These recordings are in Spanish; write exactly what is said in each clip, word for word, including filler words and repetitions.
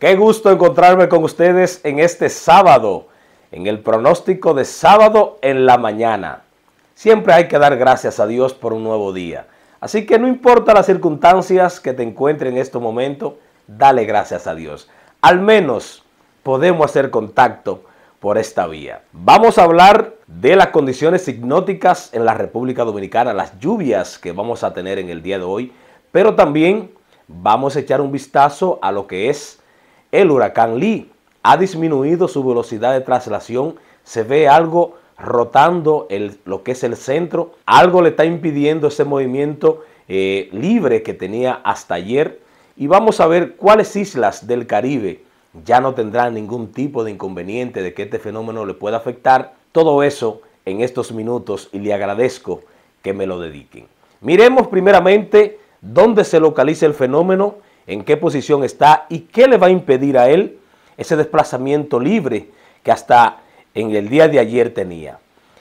Qué gusto encontrarme con ustedes en este sábado, en el pronóstico de sábado en la mañana. Siempre hay que dar gracias a Dios por un nuevo día. Así que no importa las circunstancias que te encuentres en este momento, dale gracias a Dios. Al menos podemos hacer contacto por esta vía. Vamos a hablar de las condiciones hipnóticas en la República Dominicana, las lluvias que vamos a tener en el día de hoy, pero también vamos a echar un vistazo a lo que es el huracán Lee. Ha disminuido su velocidad de traslación, se ve algo rotando el, lo que es el centro, algo le está impidiendo ese movimiento eh, libre que tenía hasta ayer, y vamos a ver cuáles islas del Caribe ya no tendrán ningún tipo de inconveniente de que este fenómeno le pueda afectar. Todo eso en estos minutos, y le agradezco que me lo dediquen. Miremos primeramente dónde se localiza el fenómeno, en qué posición está y qué le va a impedir a él ese desplazamiento libre que hasta en el día de ayer tenía.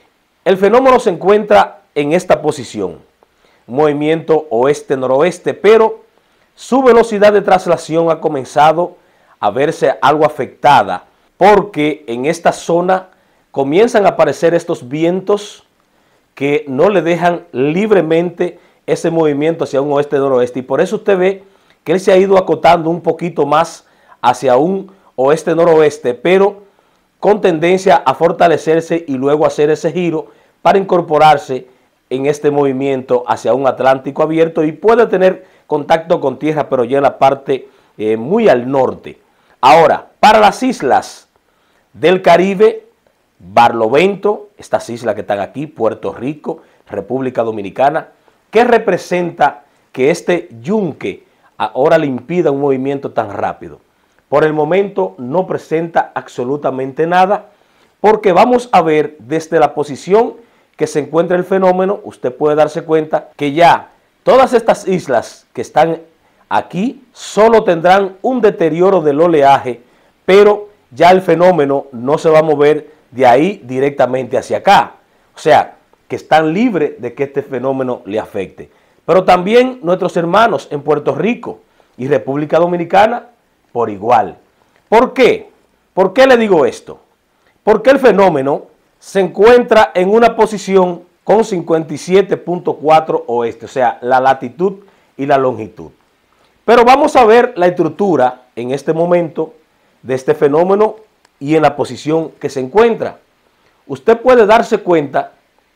El fenómeno se encuentra en esta posición, movimiento oeste-noroeste, pero su velocidad de traslación ha comenzado a verse algo afectada porque en esta zona comienzan a aparecer estos vientos que no le dejan libremente ese movimiento hacia un oeste-noroeste, y por eso usted ve que él se ha ido acotando un poquito más hacia un oeste-noroeste, pero con tendencia a fortalecerse y luego hacer ese giro para incorporarse en este movimiento hacia un Atlántico abierto, y puede tener contacto con tierra, pero ya en la parte eh, muy al norte. Ahora, para las islas del Caribe, Barlovento, estas islas que están aquí, Puerto Rico, República Dominicana, ¿qué representa que este yunque ahora le impida un movimiento tan rápido? Por el momento no presenta absolutamente nada, porque vamos a ver desde la posición que se encuentra el fenómeno, usted puede darse cuenta que ya todas estas islas que están aquí solo tendrán un deterioro del oleaje, pero ya el fenómeno no se va a mover de ahí directamente hacia acá. O sea, que están libres de que este fenómeno le afecte. Pero también nuestros hermanos en Puerto Rico y República Dominicana por igual. ¿Por qué? ¿Por qué le digo esto? Porque el fenómeno se encuentra en una posición con cincuenta y siete punto cuatro oeste, o sea, la latitud y la longitud. Pero vamos a ver la estructura en este momento de este fenómeno y en la posición que se encuentra. Usted puede darse cuenta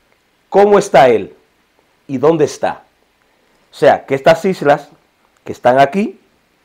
cómo está él y dónde está. O sea, que estas islas que están aquí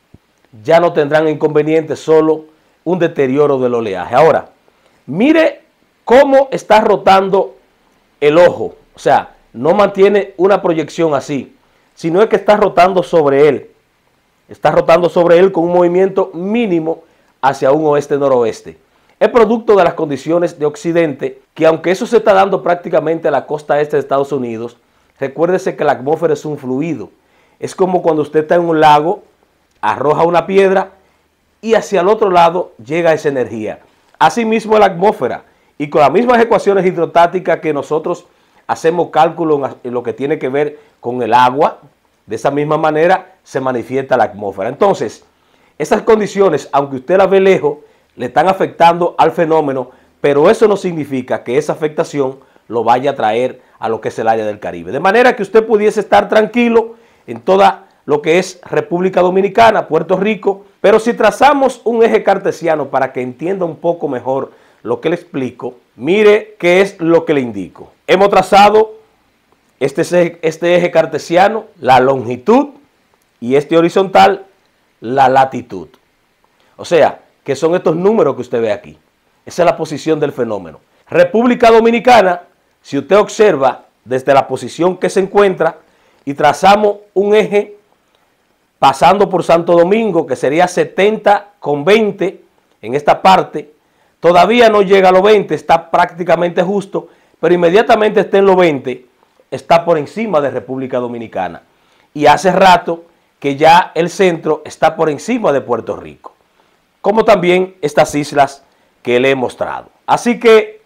ya no tendrán inconveniente, solo un deterioro del oleaje. Ahora, mire cómo está rotando el ojo. O sea, no mantiene una proyección así, sino es que está rotando sobre él. Está rotando sobre él con un movimiento mínimo hacia un oeste-noroeste. Es producto de las condiciones de occidente, que aunque eso se está dando prácticamente a la costa este de Estados Unidos, recuérdese que la atmósfera es un fluido. Es como cuando usted está en un lago, arroja una piedra y hacia el otro lado llega esa energía. Asimismo la atmósfera, y con las mismas ecuaciones hidrostáticas que nosotros hacemos cálculo en lo que tiene que ver con el agua, de esa misma manera se manifiesta la atmósfera. Entonces, esas condiciones, aunque usted las ve lejos, le están afectando al fenómeno, pero eso no significa que esa afectación lo vaya a traer a lo que es el área del Caribe. De manera que usted pudiese estar tranquilo en toda lo que es República Dominicana, Puerto Rico, pero si trazamos un eje cartesiano para que entienda un poco mejor lo que le explico, mire qué es lo que le indico. Hemos trazado este eje, este eje cartesiano, la longitud, y este horizontal, la latitud. O sea, que son estos números que usted ve aquí. Esa es la posición del fenómeno. República Dominicana, si usted observa desde la posición que se encuentra y trazamos un eje pasando por Santo Domingo, que sería setenta con veinte en esta parte, todavía no llega a los veinte, está prácticamente justo, pero inmediatamente está en los veinte, está por encima de República Dominicana. Y hace rato que ya el centro está por encima de Puerto Rico, como también estas islas que le he mostrado. Así que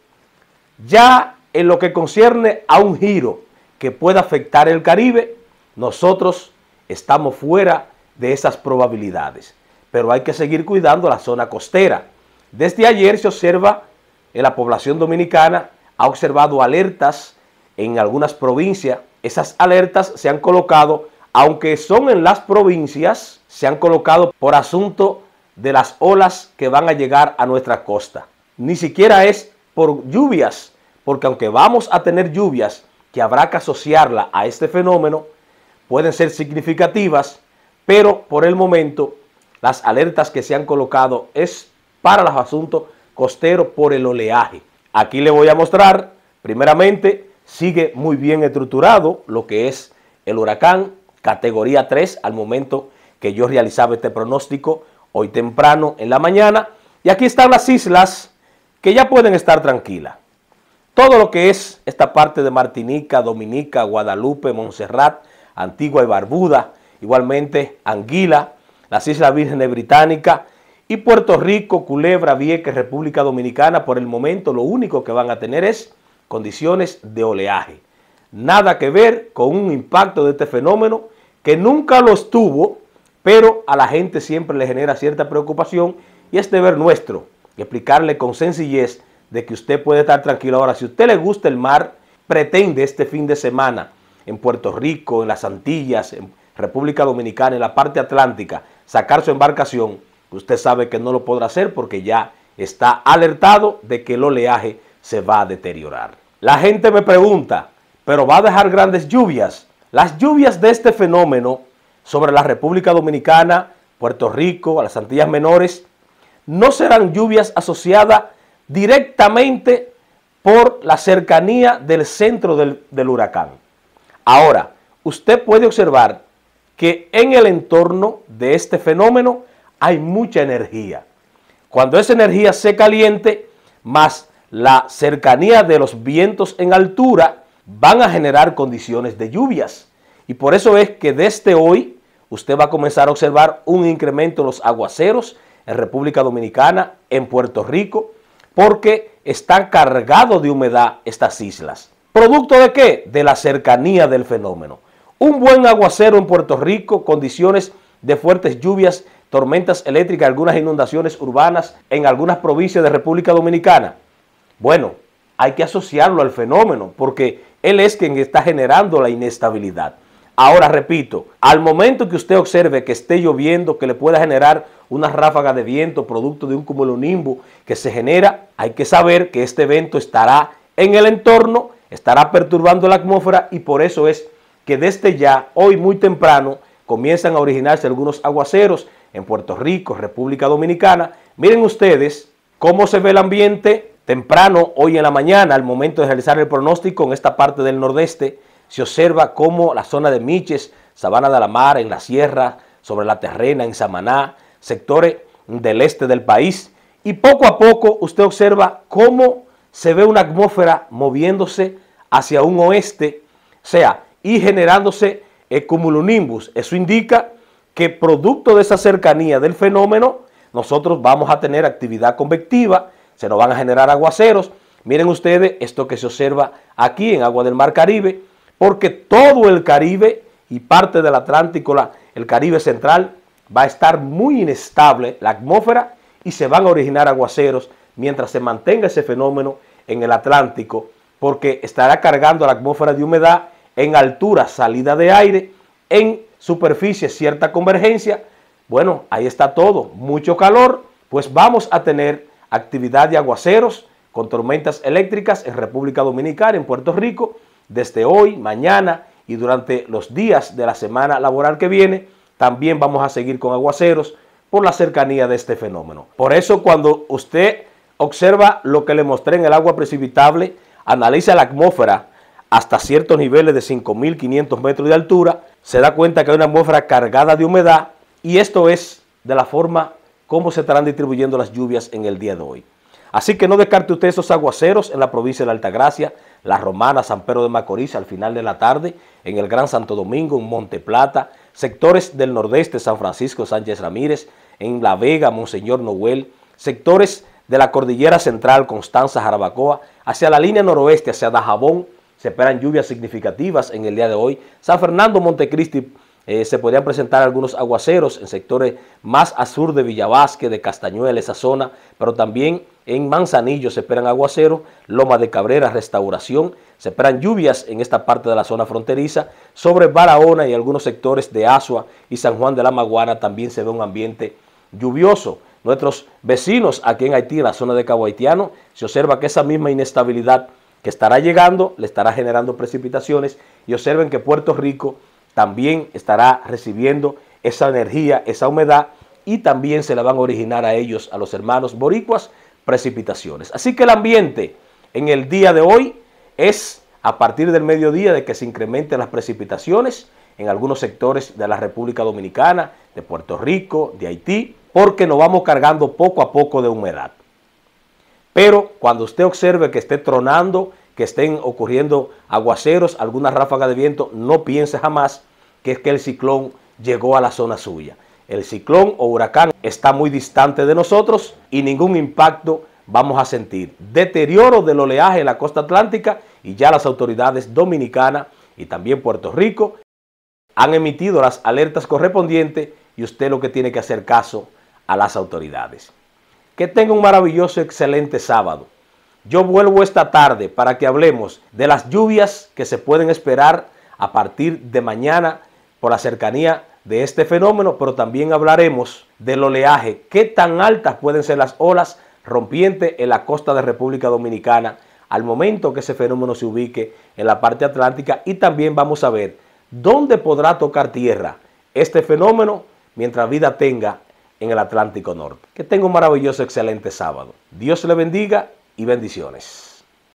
ya en lo que concierne a un giro que pueda afectar el Caribe, nosotros estamos fuera de esas probabilidades. pero hay que seguir cuidando la zona costera. Desde ayer se observa en la población dominicana, ha observado alertas en algunas provincias. Esas alertas se han colocado, aunque son en las provincias, se han colocado por asunto de las olas que van a llegar a nuestra costa. Ni siquiera es por lluvias, porque aunque vamos a tener lluvias que habrá que asociarla a este fenómeno, pueden ser significativas, pero por el momento las alertas que se han colocado es para los asuntos costeros por el oleaje. Aquí le voy a mostrar, primeramente, sigue muy bien estructurado lo que es el huracán, categoría tres, al momento que yo realizaba este pronóstico, hoy temprano en la mañana. Y aquí están las islas que ya pueden estar tranquilas. Todo lo que es esta parte de Martinica, Dominica, Guadalupe, Montserrat, Antigua y Barbuda, igualmente Anguila, las Islas Vírgenes Británicas y Puerto Rico, Culebra, Vieques, República Dominicana. Por el momento lo único que van a tener es condiciones de oleaje. Nada que ver con un impacto de este fenómeno que nunca lo estuvo, pero a la gente siempre le genera cierta preocupación y es deber nuestro explicarle con sencillez de que usted puede estar tranquilo. Ahora, si a usted le gusta el mar, pretende este fin de semana en Puerto Rico, en las Antillas, en República Dominicana, en la parte atlántica, sacar su embarcación, usted sabe que no lo podrá hacer porque ya está alertado de que el oleaje se va a deteriorar. La gente me pregunta, ¿pero va a dejar grandes lluvias? Las lluvias de este fenómeno sobre la República Dominicana, Puerto Rico, a las Antillas Menores, no serán lluvias asociadas directamente por la cercanía del centro del, del huracán. Ahora, usted puede observar que en el entorno de este fenómeno hay mucha energía. Cuando esa energía se caliente, más la cercanía de los vientos en altura, van a generar condiciones de lluvias. Y por eso es que desde hoy usted va a comenzar a observar un incremento en los aguaceros en República Dominicana, en Puerto Rico, porque están cargados de humedad estas islas. ¿Producto de qué? De la cercanía del fenómeno. Un buen aguacero en Puerto Rico, condiciones de fuertes lluvias, tormentas eléctricas, algunas inundaciones urbanas en algunas provincias de República Dominicana. Bueno, hay que asociarlo al fenómeno porque él es quien está generando la inestabilidad. Ahora repito, al momento que usted observe que esté lloviendo, que le pueda generar una ráfaga de viento producto de un cumulonimbus que se genera, hay que saber que este evento estará en el entorno, estará perturbando la atmósfera y por eso es que desde ya, hoy muy temprano, comienzan a originarse algunos aguaceros en Puerto Rico, República Dominicana. Miren ustedes cómo se ve el ambiente temprano hoy en la mañana, al momento de realizar el pronóstico en esta parte del nordeste. Se observa cómo la zona de Miches, Sabana de la Mar, en la sierra, sobre la Terrena, en Samaná, sectores del este del país. Y poco a poco usted observa cómo se ve una atmósfera moviéndose hacia un oeste, o sea, y generándose el cumulonimbus. Eso indica que producto de esa cercanía del fenómeno, nosotros vamos a tener actividad convectiva, se nos van a generar aguaceros. Miren ustedes esto que se observa aquí en agua del Mar Caribe, porque todo el Caribe y parte del Atlántico, la, el Caribe central, va a estar muy inestable la atmósfera y se van a originar aguaceros mientras se mantenga ese fenómeno en el Atlántico, porque estará cargando la atmósfera de humedad en altura, salida de aire, en superficie, cierta convergencia. Bueno, ahí está todo, mucho calor, pues vamos a tener actividad de aguaceros con tormentas eléctricas en República Dominicana, en Puerto Rico, desde hoy, mañana y durante los días de la semana laboral que viene. También vamos a seguir con aguaceros por la cercanía de este fenómeno. Por eso cuando usted observa lo que le mostré en el agua precipitable, analiza la atmósfera hasta ciertos niveles de cinco mil quinientos metros de altura, se da cuenta que hay una atmósfera cargada de humedad y esto es de la forma como se estarán distribuyendo las lluvias en el día de hoy. Así que no descarte usted esos aguaceros en la provincia de la Altagracia, La Romana, San Pedro de Macorís al final de la tarde, en el Gran Santo Domingo, en Monte Plata, sectores del nordeste, San Francisco, Sánchez Ramírez, en La Vega, Monseñor Noel, sectores de la Cordillera Central, Constanza, Jarabacoa, hacia la línea noroeste, hacia Dajabón, se esperan lluvias significativas en el día de hoy. San Fernando, Montecristi, Eh, se podrían presentar algunos aguaceros en sectores más al sur de Villavasque, de Castañuela, esa zona, pero también en Manzanillo se esperan aguaceros, Loma de Cabrera, Restauración, se esperan lluvias en esta parte de la zona fronteriza, sobre Barahona y algunos sectores de Asua y San Juan de la Maguana también se ve un ambiente lluvioso. Nuestros vecinos aquí en Haití, en la zona de Cabo Haitiano, se observa que esa misma inestabilidad que estará llegando le estará generando precipitaciones, y observen que Puerto Rico también estará recibiendo esa energía, esa humedad, y también se le van a originar a ellos, a los hermanos boricuas, precipitaciones. Así que el ambiente en el día de hoy es a partir del mediodía de que se incrementen las precipitaciones en algunos sectores de la República Dominicana, de Puerto Rico, de Haití, porque nos vamos cargando poco a poco de humedad. Pero cuando usted observe que esté tronando, que estén ocurriendo aguaceros, alguna ráfaga de viento, no piense jamás que es que el ciclón llegó a la zona suya. El ciclón o huracán está muy distante de nosotros y ningún impacto vamos a sentir. Deterioro del oleaje en la costa atlántica, y ya las autoridades dominicanas y también Puerto Rico han emitido las alertas correspondientes, y usted lo que tiene que hacer caso a las autoridades. Que tenga un maravilloso, excelente sábado. Yo vuelvo esta tarde para que hablemos de las lluvias que se pueden esperar a partir de mañana por la cercanía de este fenómeno, pero también hablaremos del oleaje, qué tan altas pueden ser las olas rompientes en la costa de República Dominicana al momento que ese fenómeno se ubique en la parte atlántica, y también vamos a ver dónde podrá tocar tierra este fenómeno mientras vida tenga en el Atlántico Norte. Que tenga un maravilloso, excelente sábado. Dios le bendiga y bendiciones.